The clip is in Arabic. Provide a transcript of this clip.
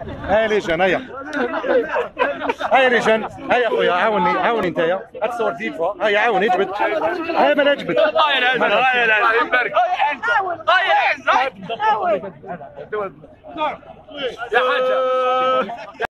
هاي ليجن هيا. هاي ليجن هيا اخويا عاوني انت يا اتصور ديفا. هيا عاوني اجبد. هاي ما اجبد. هاي العزة هاي العزة. الله يبارك. هاي العزة. يا حاجة